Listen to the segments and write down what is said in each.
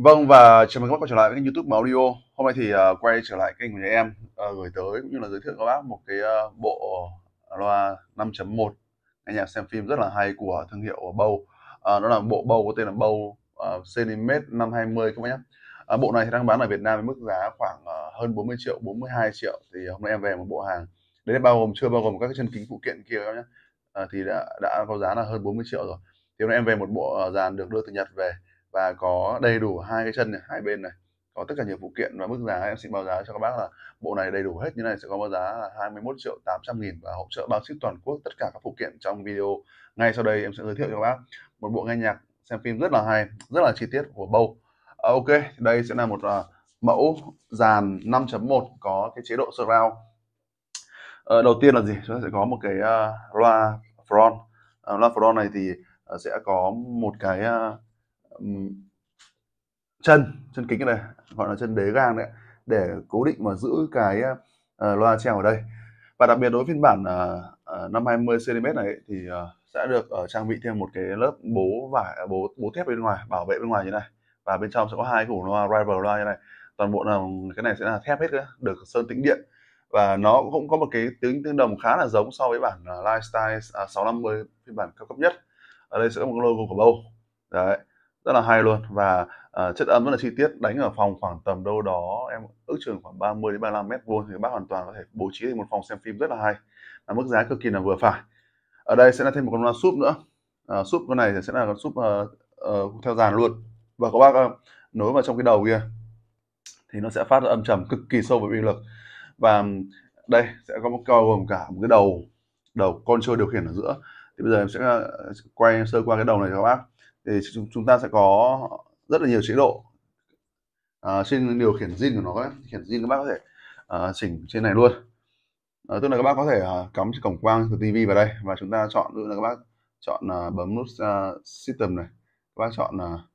Vâng, và chào mừng các bác quay trở lại với kênh YouTube Báo Audio. Hôm nay thì quay trở lại kênh của nhà em, gửi tới cũng như là giới thiệu các bác một cái bộ loa 5.1 nghe nhạc xem phim rất là hay của thương hiệu Bose. Đó là bộ Bose có tên là Bose Centimet 520 các bác nhé. Bộ này thì đang bán ở Việt Nam với mức giá khoảng hơn 40 triệu, 42 triệu. Thì hôm nay em về một bộ hàng. Đấy là chưa bao gồm các cái chân kính phụ kiện kia các bác nhé. Thì đã có giá là hơn 40 triệu rồi. Thì hôm nay em về một bộ dàn được đưa từ Nhật về và có đầy đủ hai cái chân này, hai bên này, có tất cả nhiều phụ kiện, và mức giá em xin báo giá cho các bác là bộ này đầy đủ hết như này sẽ có báo giá là 21 triệu 800 nghìn và hỗ trợ bao ship toàn quốc tất cả các phụ kiện trong video. Ngay sau đây em sẽ giới thiệu cho các bác một bộ nghe nhạc xem phim rất là hay, rất là chi tiết của Bose. Ok, đây sẽ là một mẫu dàn 5.1 có cái chế độ surround. Đầu tiên là gì? Chúng ta sẽ có một cái loa front. Loa front này thì sẽ có một cái chân kính này, gọi là chân đế gang đấy, để cố định và giữ cái loa treo ở đây. Và đặc biệt đối với phiên bản 520 cm này thì sẽ được trang bị thêm một cái lớp bố vải, bố thép bên ngoài bảo vệ bên ngoài như này, và bên trong sẽ có hai củ loa rival loa như này. Toàn bộ là cái này sẽ là thép hết, được sơn tĩnh điện, và nó cũng có một cái tiếng tương đồng khá là giống so với bản Lifestyle 650 phiên bản cao cấp nhất. Ở đây sẽ có một logo của Bose đấy, rất là hay luôn. Và chất âm rất là chi tiết, đánh ở phòng khoảng tầm đâu đó em ước chừng khoảng 30 đến 35 mét vuông thì các bác hoàn toàn có thể bố trí thành một phòng xem phim rất là hay, mức giá cực kỳ là vừa phải. Ở đây sẽ là thêm một con loa súp nữa. Súp con này thì sẽ là con súp theo dàn luôn, và các bác nối vào trong cái đầu kia thì nó sẽ phát ra âm trầm cực kỳ sâu và uy lực. Và đây sẽ có một bao gồm cả một cái đầu control điều khiển ở giữa. Thì bây giờ em sẽ quay sơ qua cái đầu này cho các bác. Thì chúng ta sẽ có rất là nhiều chế độ trên điều khiển zin của nó. Khiển zin các bác có thể chỉnh trên này luôn. Tức là các bác có thể cắm cổng quang từ TV vào đây, và chúng ta chọn, ví dụ là các bác chọn bấm nút system này, các bác chọn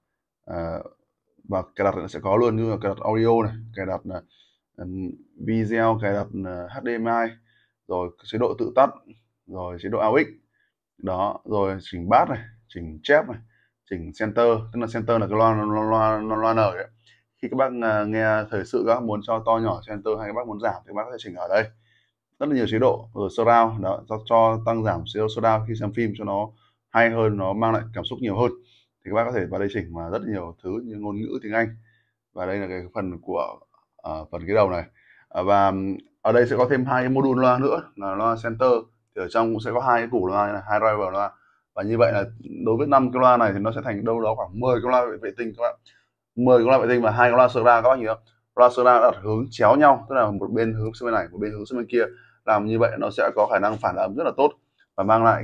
và cài đặt sẽ có luôn, như là cài đặt audio này, cài đặt video, cài đặt HDMI, rồi chế độ tự tắt, rồi chế độ AUX đó, rồi chỉnh bass này, chỉnh chép này, chỉnh center. Tức là center là cái loa nở ấy. Khi các bác nghe thời sự các bác muốn cho to nhỏ center, hay các bác muốn giảm thì các bác có thể chỉnh ở đây. Rất là nhiều chế độ. Rồi surround đó, cho tăng giảm chế độ surround khi xem phim cho nó hay hơn, nó mang lại cảm xúc nhiều hơn, thì các bác có thể vào đây chỉnh mà rất là nhiều thứ như ngôn ngữ tiếng Anh. Và đây là cái phần của phần cái đầu này. Và ở đây sẽ có thêm hai cái module loa nữa là loa center. Thì ở trong cũng sẽ có hai cái củ loa này, hai driver loa, và như vậy là đối với 5 cái loa này thì nó sẽ thành đâu đó khoảng 10 cái loa vệ tinh các bạn. 10 cái loa vệ tinh và hai cái loa surround các bác nhìn không? Loa surround đặt hướng chéo nhau, tức là một bên hướng sang bên này, một bên hướng sang bên kia. Làm như vậy nó sẽ có khả năng phản âm rất là tốt, và mang lại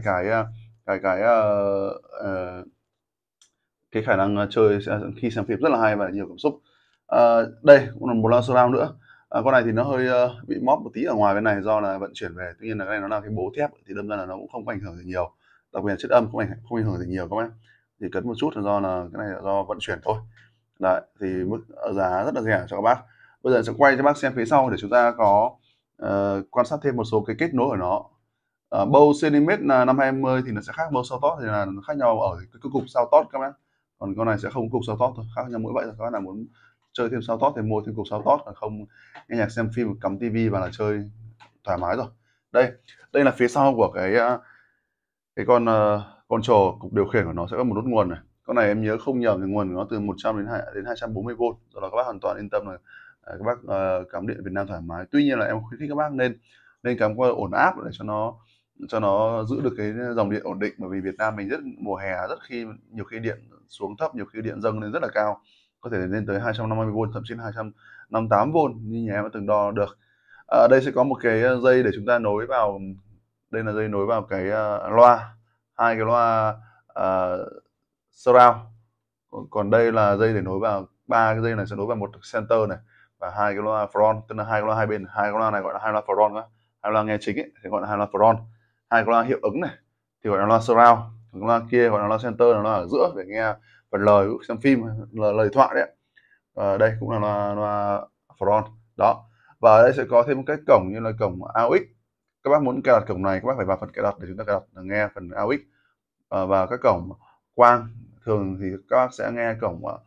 cái khả năng chơi khi xem phim rất là hay và nhiều cảm xúc. Đây cũng là một loa surround nữa. Con này thì nó hơi bị móp một tí ở ngoài bên này do là vận chuyển về, tuy nhiên là cái này nó là cái bố thép thì đâm ra là nó cũng không ảnh hưởng gì nhiều, đặc biệt là chất âm không ảnh hưởng gì nhiều các bác, chỉ cấn một chút là do là cái này là do vận chuyển thôi. Đấy, thì mức giá rất là rẻ cho các bác. Bây giờ sẽ quay cho bác xem phía sau để chúng ta có quan sát thêm một số cái kết nối của nó. Bose Centimet là 520 thì nó sẽ khác Bose Soundtone, thì là nó khác nhau ở cái cục Soundtone các bác. Còn con này sẽ không có cục Soundtone thôi, khác nhau mỗi vậy thôi. Các bác nào muốn chơi thêm Soundtone thì mua thêm cục Soundtone, còn không nghe nhạc xem phim cắm tivi và là chơi thoải mái rồi. Đây là phía sau của cái con control, cục điều khiển của nó sẽ có một nút nguồn này. Con này em nhớ không nhầm thì nguồn của nó từ 100 đến 240V, do đó các bác hoàn toàn yên tâm là các bác cắm điện Việt Nam thoải mái. Tuy nhiên là em khuyến khích các bác nên cắm qua ổn áp để cho nó giữ được cái dòng điện ổn định, bởi vì Việt Nam mình mùa hè nhiều khi điện xuống thấp, nhiều khi điện dâng lên rất là cao, có thể lên tới 250V, thậm chí là 258V như nhà em đã từng đo được. Đây sẽ có một cái dây để chúng ta nối vào, đây là dây nối vào cái loa, hai cái loa surround. Còn đây là dây để nối vào, ba cái dây này sẽ nối vào một center này và hai cái loa front, tức là hai cái loa hai bên. Hai cái loa này gọi là hai loa front đó. Hai loa nghe chính ấy, thì gọi là hai loa front. Hai cái loa hiệu ứng này thì gọi là loa surround. Cái loa kia gọi là loa center, là loa ở giữa để nghe phần lời xem phim, lời thoại đấy. Đây cũng là loa front đó. Và ở đây sẽ có thêm một cái cổng như là cổng AUX. Các bác muốn cài đặt cổng này, các bác phải vào phần cài đặt để chúng ta cài đặt nghe phần AUX. Và các cổng quang thường thì các bác sẽ nghe cổng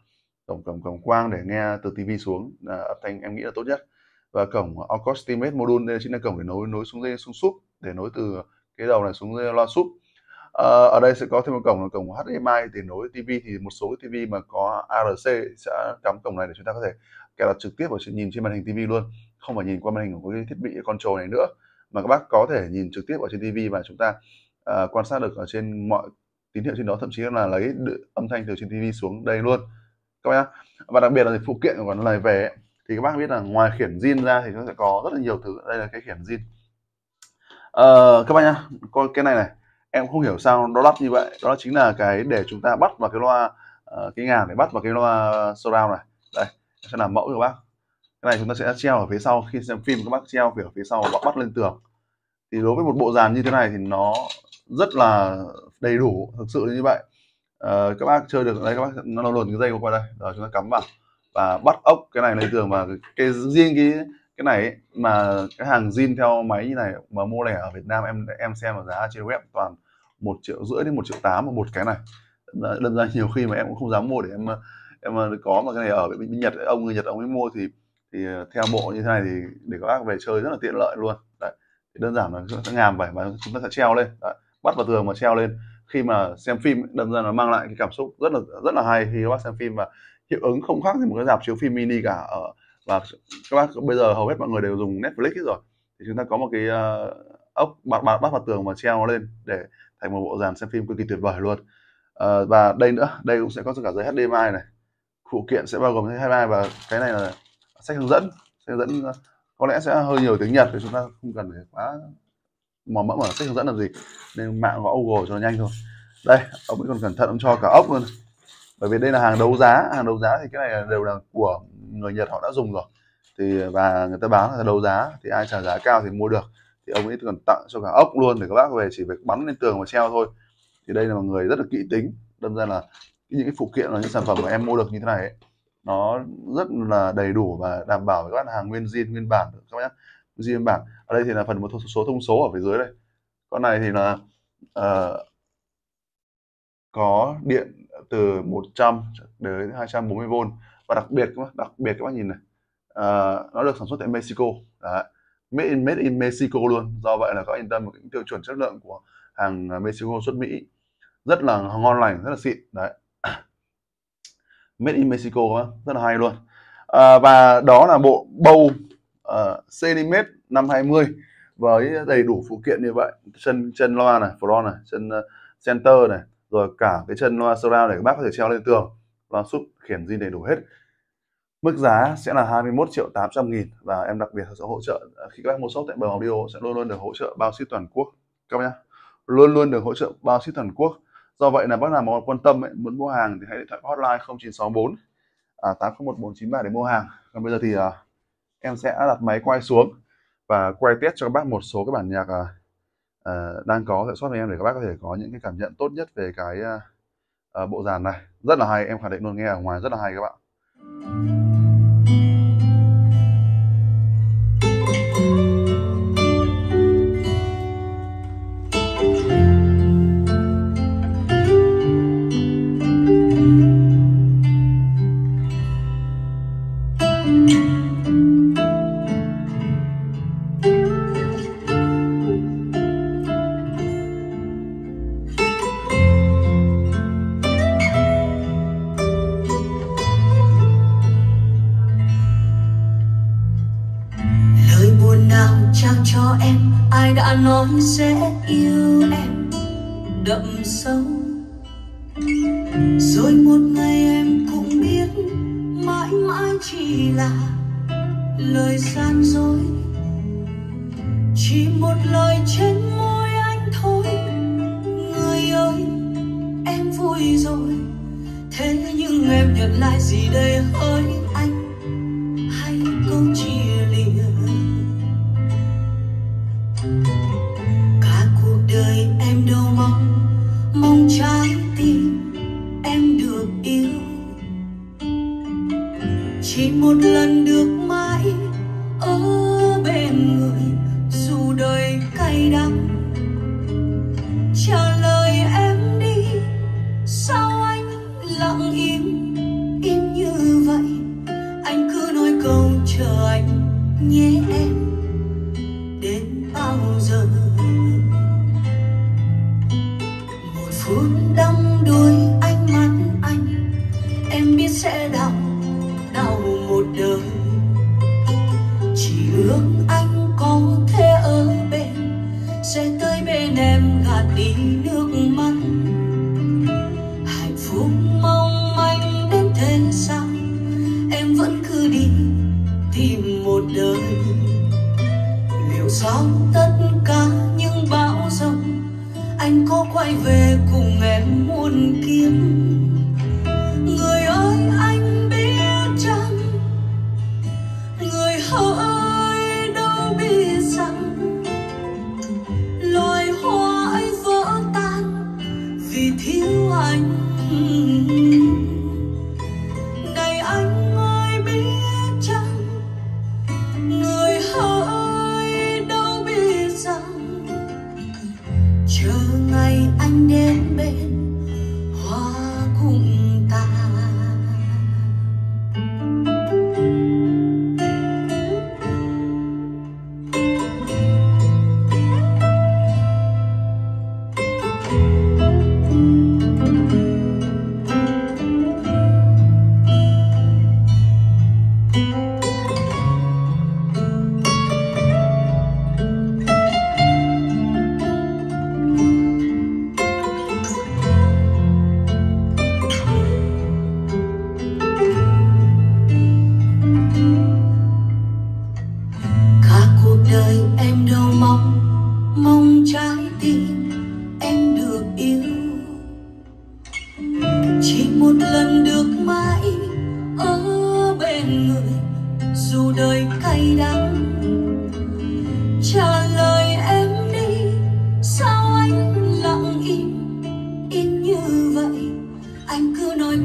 cổng quang để nghe từ TV xuống, âm thanh em nghĩ là tốt nhất. Và cổng Acoustimate Module, đây chính là cổng để nối xuống dây xuống súp, để nối từ cái đầu này xuống dây loa súp. Ở đây sẽ có thêm một cổng là cổng HDMI để nối TV, thì một số cái TV mà có ARC sẽ cắm cổng này để chúng ta có thể cài đặt trực tiếp vào nhìn trên màn hình TV luôn, không phải nhìn qua màn hình của cái thiết bị control này nữa, mà các bác có thể nhìn trực tiếp vào trên TV và chúng ta quan sát được ở trên mọi tín hiệu trên đó, thậm chí là lấy âm thanh từ trên TV xuống đây luôn các bác nhá. Và đặc biệt là phụ kiện của nó này về ấy, thì các bác biết là ngoài khiển zin ra thì nó sẽ có rất là nhiều thứ. Đây là cái khiển zin. Các bác nhá, coi cái này em không hiểu sao nó lắp như vậy, đó chính là cái để chúng ta bắt vào cái loa cái ngàn để bắt vào cái loa surround này. Đây, em sẽ làm mẫu cho các bác. Cái này chúng ta sẽ treo ở phía sau, khi xem phim các bác treo ở phía sau và bắt lên tường. Thì đối với một bộ dàn như thế này thì nó rất là đầy đủ, thực sự như vậy. Các bác chơi được đấy, các bác nó luồn cái dây qua đây, rồi chúng ta cắm vào và bắt ốc cái này lên tường. Và cái riêng cái này ấy, mà cái hàng zin theo máy như này mà mua lẻ ở Việt Nam em xem ở giá trên web toàn 1,5 triệu đến 1,8 triệu một cái này. Đâm ra nhiều khi mà em cũng không dám mua để em có mà cái này ở bên Nhật, người Nhật ông ấy mua thì theo bộ như thế này thì để các bác về chơi rất là tiện lợi luôn. Đấy, thì đơn giản là chúng ta ngàm vậy và chúng ta sẽ treo lên. Đấy, bắt vào tường mà treo lên. Khi mà xem phim đâm ra nó mang lại cái cảm xúc rất là hay khi các bác xem phim, và hiệu ứng không khác gì một cái rạp chiếu phim mini cả. Và các bác bây giờ hầu hết mọi người đều dùng Netflix hết rồi, thì chúng ta có một cái ốc bắt vào tường và treo nó lên để thành một bộ dàn xem phim cực kỳ tuyệt vời luôn. Và đây nữa, đây cũng sẽ có cả dây HDMI này, phụ kiện sẽ bao gồm dây HDMI, và cái này là sách hướng dẫn có lẽ sẽ hơi nhiều tiếng Nhật thì chúng ta không cần phải quá mò mẫm ở sách hướng dẫn làm gì, nên mạng gõ Google cho nó nhanh thôi. Đây, ông ấy còn cẩn thận, ông cho cả ốc luôn, bởi vì đây là hàng đấu giá thì cái này đều là của người Nhật, họ đã dùng rồi thì và người ta bán là đấu giá, thì ai trả giá cao thì mua được, thì ông ấy còn tặng cho cả ốc luôn để các bác về chỉ việc bắn lên tường và treo thôi. Thì đây là một người rất là kỹ tính, đâm ra là những cái phụ kiện và những sản phẩm mà em mua được như thế này ấy, nó rất là đầy đủ và đảm bảo với các bạn hàng nguyên zin nguyên bản các bác nhé. Zin nguyên bản. Ở đây thì là phần một số thông số ở phía dưới đây. Con này thì là có điện từ 100 đến 240V, và đặc biệt các bác nhìn này, nó được sản xuất tại Mexico. Đấy, made in Mexico luôn. Do vậy là có yên tâm một cái tiêu chuẩn chất lượng của hàng Mexico xuất Mỹ, rất là ngon lành, rất là xịn. Đấy, made in Mexico rất là hay luôn. Và đó là bộ bầu Cenimax 520 với đầy đủ phụ kiện như vậy, chân loa này, front này, chân center này, rồi cả cái chân loa surround để các bác có thể treo lên tường, loa sub, khiển zin đầy đủ hết. Mức giá sẽ là 21.800.000, và em đặc biệt sẽ hỗ trợ khi các bác mua shop tại Bờ Audio sẽ luôn luôn được hỗ trợ bao ship toàn quốc các bác nhá, luôn luôn được hỗ trợ bao ship toàn quốc. Do vậy là bác nào mà quan tâm ấy, muốn mua hàng thì hãy điện thoại hotline 0964 801493 để mua hàng. Còn bây giờ thì em sẽ đặt máy quay xuống và quay test cho các bác một số cái bản nhạc đang có tại shop của em, để các bác có thể có những cái cảm nhận tốt nhất về cái bộ dàn này. Rất là hay, em khẳng định luôn, nghe ở ngoài rất là hay các bạn. Trao cho em ai đã nói sẽ yêu em đậm sâu, rồi một ngày em cũng biết mãi mãi chỉ là lời gian dối, chỉ một lời trên môi anh thôi. Người ơi em vui rồi, thế nhưng em nhận lại gì đây hỡi anh, hay câu chia lìa. Cả cuộc đời em đâu mong trái tim em được yêu, chỉ một lần được mãi ở bên người dù đời cay đắng. Trả lời em đi, sao anh lặng im như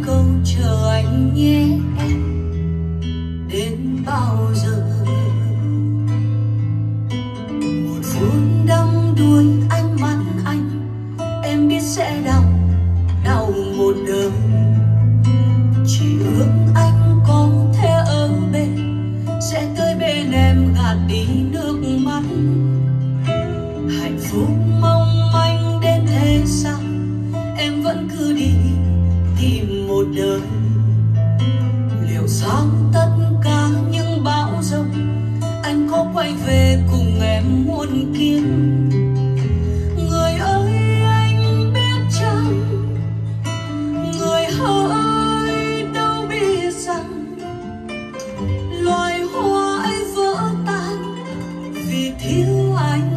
câu chờ anh nhé em, đến bao giờ? Một phút đắm đuối ánh mắt anh, em biết sẽ đau, đau một đời. Chỉ ước anh có thể ở bên, sẽ tới bên em gạt đi nước mắt. Hạnh phúc mong manh đến thế sao, em vẫn cứ đi tìm một đời. Liệu sau tất cả những bão giông, anh có quay về cùng em muôn kiếp? Người ơi anh biết chăng, người hỡi đâu biết rằng, loài hoa ấy vỡ tan vì thiếu anh.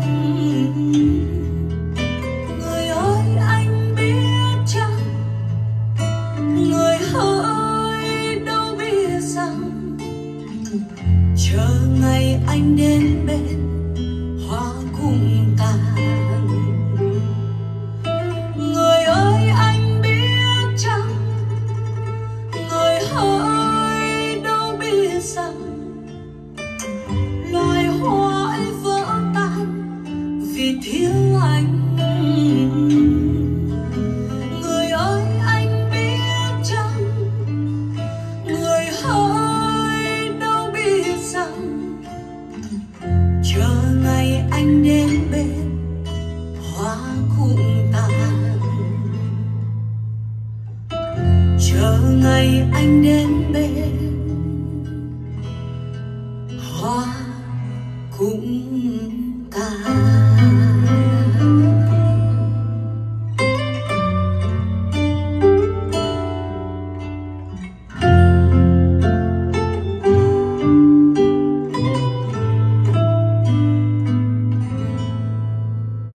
Người ơi anh biết chăng, người hỡi đâu biết rằng, chờ ngày anh đến bên hoa cũng tàn. Người ơi anh biết chăng, người hỡi đâu biết rằng, loài hoa ấy vỡ tan vì thiếu anh. Người ơi anh biết chăng, người hỡi đâu biết rằng, chờ ngày anh đến bên hoa cũng tàn. Chờ ngày anh đến bên hoa cũng